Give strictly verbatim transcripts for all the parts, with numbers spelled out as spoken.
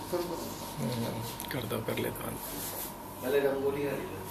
करो कर दो, कर लेता हूँ। पहले रंगोली आ रही है।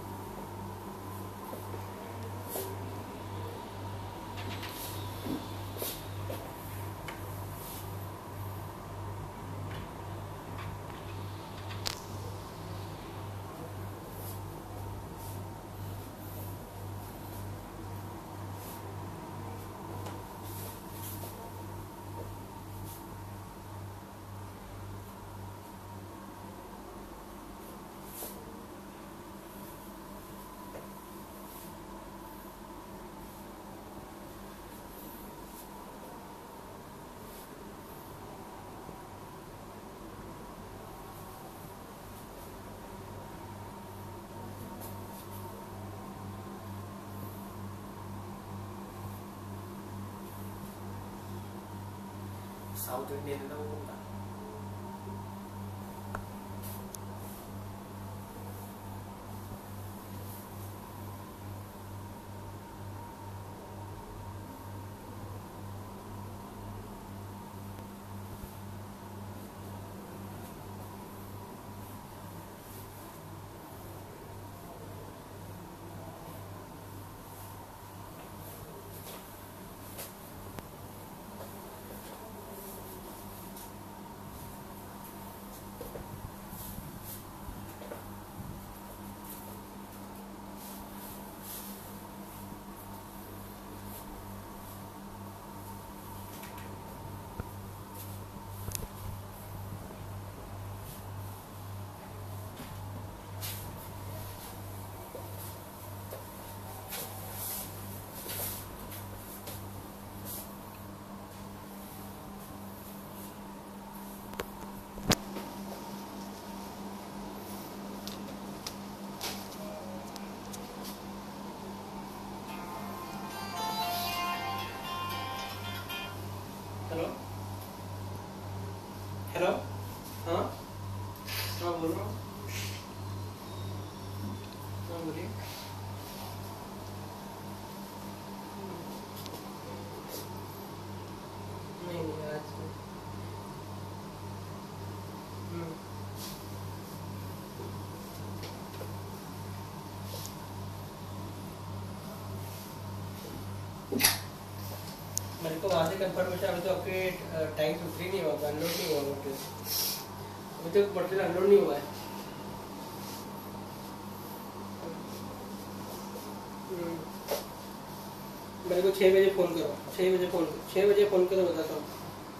साउथ इंडियन है ना वो बंदा। हेलो हेलो, हाँ हाँ बोल रहा हूँ, हाँ बोलिए। नहीं नहीं आज नहीं। हम्म, मेरे को वहाँ से कंफर्मेशन अभी तो आपके टाइम तो फ्री नहीं हुआ, अनलोड नहीं हुआ मटेरियल, अभी तक मटेरियल अनलोड नहीं हुआ है। हम्म, मेरे को छः बजे फ़ोन करो, छः बजे फ़ोन छः बजे फ़ोन करो, बताता हूँ।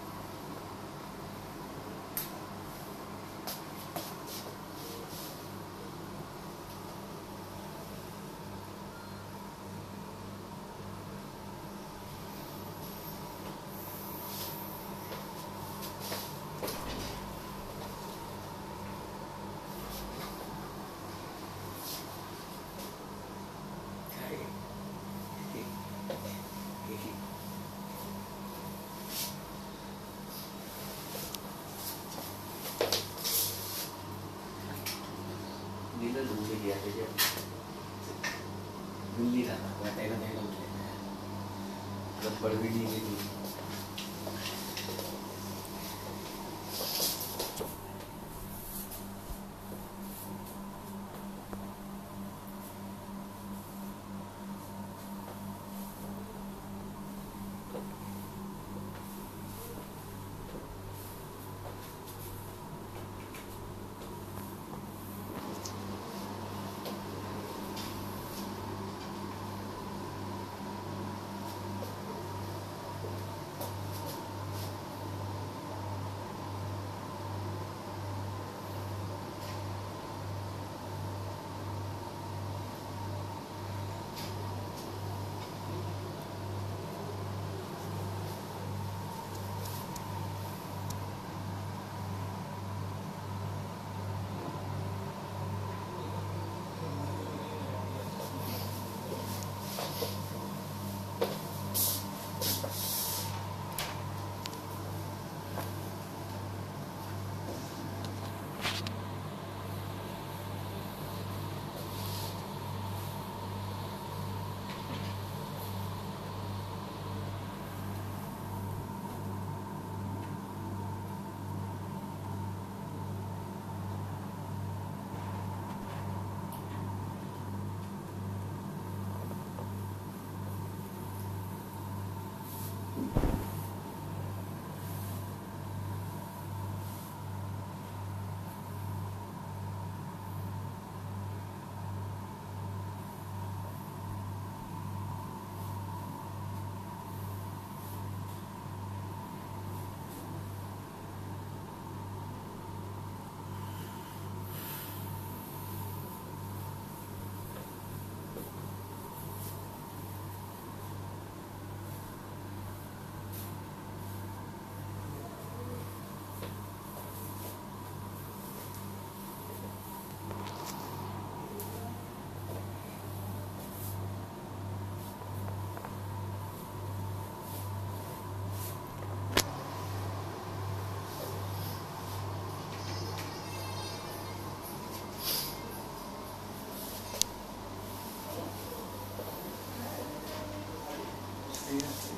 दिल्ली ढूंढ लिया था, दिल्ली रहना हुआ तेरा तेरा गब्बर भी नहीं मिली। ठीक है